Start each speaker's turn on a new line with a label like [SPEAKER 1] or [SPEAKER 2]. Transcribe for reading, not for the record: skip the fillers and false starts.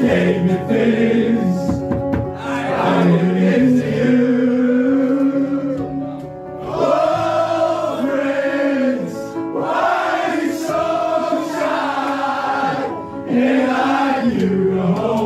[SPEAKER 1] gave me things I didn't give to you. Oh, friends, why you so shy? And I knew the whole